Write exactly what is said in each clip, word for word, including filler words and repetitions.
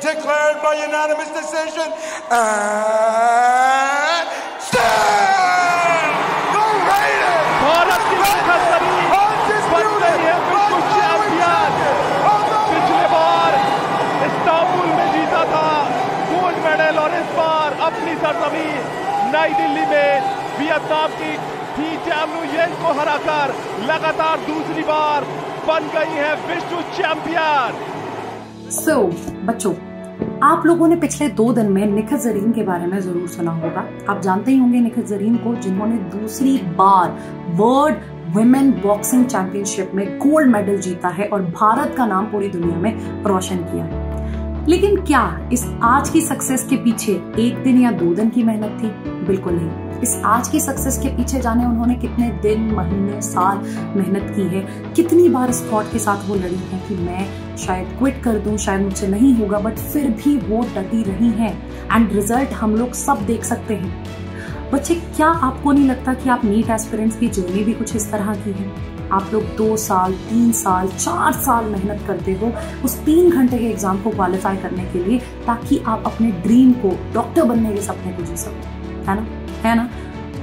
declared by unanimous decision and stand the reigning Bharat की सरजमीं बन गई है विश्व चैंपियन। पिछले बार इस्तांबुल में जीता था गोल्ड मेडल और इस बार अपनी सरजमीं नई दिल्ली में वियतनाम की थी चैंपियन को हराकर लगातार दूसरी बार बन गई है विश्व चैंपियन। सो so, बच्चों, आप लोगों ने पिछले दो दिन में निखत जरीन के बारे में जरूर सुना होगा। आप जानते ही होंगे निखत जरीन को, जिन्होंने दूसरी बार वर्ल्ड वुमेन बॉक्सिंग चैंपियनशिप में गोल्ड मेडल जीता है और भारत का नाम पूरी दुनिया में रोशन किया है। लेकिन क्या इस आज की सक्सेस के पीछे एक दिन या दो दिन की मेहनत थी? बिल्कुल नहीं। इस आज की सक्सेस के पीछे जाने उन्होंने कितने दिन, महीने, साल मेहनत की है, कितनी बार इस थॉट के साथ वो लड़ी है कि मैं शायद क्विट कर दूं, शायद मुझसे नहीं होगा, बट फिर भी वो डटी रही हैं एंड रिजल्ट हम लोग सब देख सकते हैं। बच्चे, क्या आपको नहीं लगता कि आप नीट एस्पिरेंट्स की जर्नी भी कुछ इस तरह की है? आप लोग दो साल, तीन साल, चार साल मेहनत करते हो उस तीन घंटे के एग्जाम को क्वालिफाई करने के लिए, ताकि आप अपने ड्रीम को, डॉक्टर बनने के सपने को जी सको, है ना? है ना?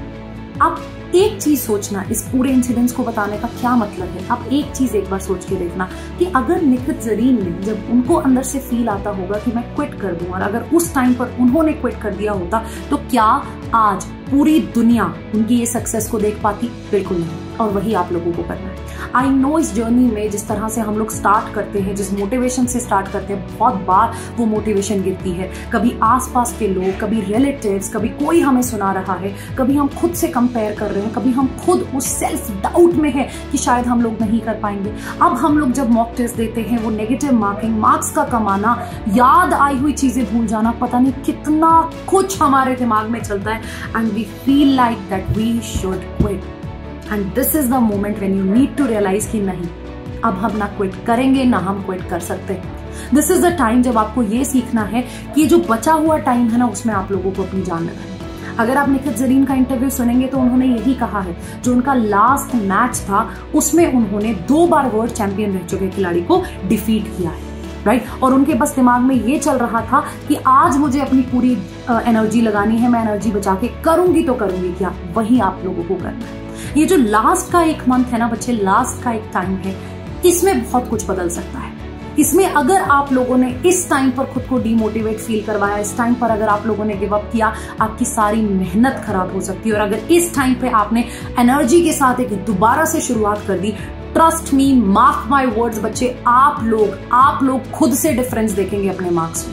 आप एक चीज सोचना, इस पूरे इंसिडेंट्स को बताने का क्या मतलब है। आप एक चीज एक बार सोच के देखना कि अगर निखत जरीन ने, जब उनको अंदर से फील आता होगा कि मैं क्विट कर दूं, और अगर उस टाइम पर उन्होंने क्विट कर दिया होता, तो क्या आज पूरी दुनिया उनकी ये सक्सेस को देख पाती? बिल्कुल नहीं। और वही आप लोगों को करना है। आई नो इस जर्नी में जिस तरह से हम लोग स्टार्ट करते हैं, जिस मोटिवेशन से स्टार्ट करते हैं, बहुत बार वो मोटिवेशन गिरती है। कभी आसपास के लोग, कभी रिलेटिव्स, कभी कोई हमें सुना रहा है, कभी हम खुद से कंपेयर कर रहे हैं, कभी हम खुद उस सेल्फ डाउट में है कि शायद हम लोग नहीं कर पाएंगे। अब हम लोग जब मॉक टेस्ट देते हैं, वो नेगेटिव मार्किंग, मार्क्स का कमाना, याद आई हुई चीजें भूल जाना, पता नहीं कितना कुछ हमारे दिमाग में चलता है, and we feel like that we should quit. And this is the moment when you need to realise कि नहीं, अब हम ना क्विट करेंगे, ना हम क्विट कर सकते। दिस इज द टाइम जब आपको ये सीखना है कि जो बचा हुआ टाइम है ना, उसमें आप लोगों को अपनी जान लगानी है। अगर आप निखत जरीन का इंटरव्यू सुनेंगे तो उन्होंने यही कहा है, जो उनका लास्ट मैच था उसमें उन्होंने दो बार वर्ल्ड चैंपियन रह चुके खिलाड़ी को डिफीट किया है, राइट right? और उनके बस दिमाग में ये चल रहा था कि आज मुझे अपनी पूरी एनर्जी लगानी है, मैं एनर्जी बचा के करूंगी तो करूंगी क्या। वही आप लोगों को करना है। ये जो लास्ट का एक मंथ है ना बच्चे, लास्ट का एक टाइम है, इसमें बहुत कुछ बदल सकता है। इसमें अगर आप लोगों ने इस टाइम पर खुद को डिमोटिवेट फील करवाया, इस टाइम पर अगर आप लोगों ने गिव अप किया, आपकी सारी मेहनत खराब हो सकती है। और अगर इस टाइम पे आपने एनर्जी के साथ एक दोबारा से शुरुआत कर दी, trust me, mark my words बच्चे, आप लोग आप लोग खुद से डिफरेंस देखेंगे अपने मार्क्स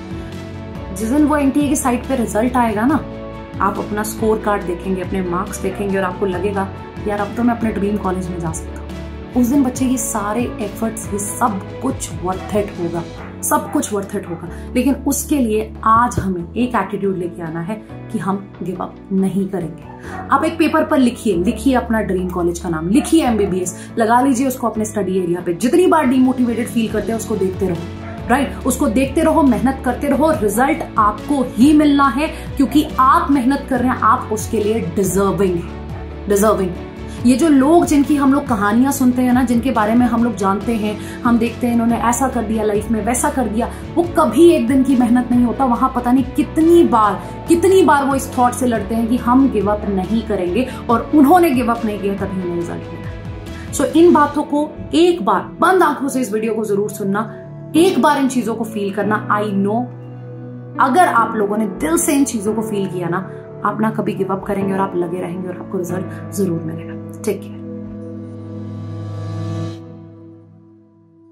में। जिस दिन वो एनटीए की साइट पे रिजल्ट आएगा ना, आप अपना स्कोर कार्ड देखेंगे, अपने मार्क्स देखेंगे और आपको लगेगा यार अब तो मैं अपने ड्रीम कॉलेज में जा सकता हूँ। उस दिन बच्चे ये सारे एफर्ट्स, ये सब कुछ वर्थ इट होगा, सब कुछ वर्थ इट होगा। लेकिन उसके लिए आज हमें एक एटीट्यूड लेके आना है कि हम गिव अप नहीं करेंगे। आप एक पेपर पर लिखिए लिखिए अपना ड्रीम कॉलेज का नाम, लिखिए एमबीबीएस, लगा लीजिए उसको अपने स्टडी एरिया पे। जितनी बार डिमोटिवेटेड फील करते हैं उसको देखते रहो, राइट right? उसको देखते रहो, मेहनत करते रहो, रिजल्ट आपको ही मिलना है, क्योंकि आप मेहनत कर रहे हैं, आप उसके लिए डिजर्विंग है, डिजर्विंग। ये जो लोग जिनकी हम लोग कहानियां सुनते हैं ना, जिनके बारे में हम लोग जानते हैं, हम देखते हैं इन्होंने ऐसा कर दिया लाइफ में, वैसा कर दिया, वो कभी एक दिन की मेहनत नहीं होता। वहां पता नहीं कितनी बार कितनी बार वो इस थॉट से लड़ते हैं कि हम गिव अप नहीं करेंगे, और उन्होंने गिव अप नहीं किया तभी उन्हें रिजल्ट मिला। सो इन बातों को एक बार बंद आंखों से इस वीडियो को जरूर सुनना, एक बार इन चीजों को फील करना। आई नो अगर आप लोगों ने दिल से इन चीजों को फील किया ना, आप ना कभी गिव अप करेंगे और आप लगे रहेंगे और आपको रिजल्ट जरूर मिलेगा। Take care.